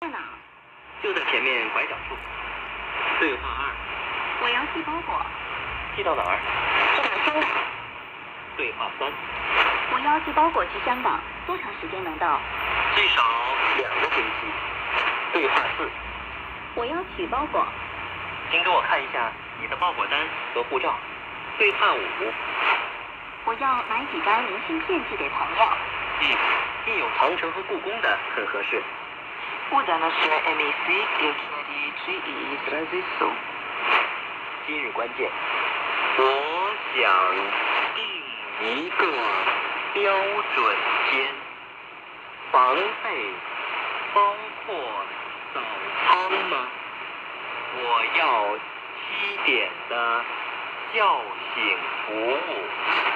在哪？ 就在前面拐角处。对话2。 我要寄包裹。 寄到哪儿？ 寄到香港。 对话3。 我要寄包裹去香港，多长时间能到？ 最少2个星期。对话4。 我要取包裹。 请给我看一下你的报果单和护照。对话5。 我要买几张明信片寄给朋友。 印有长城和故宫的很合适。今日关键，我想定一个标准间，房费包括早餐吗？我要7点的叫醒服务。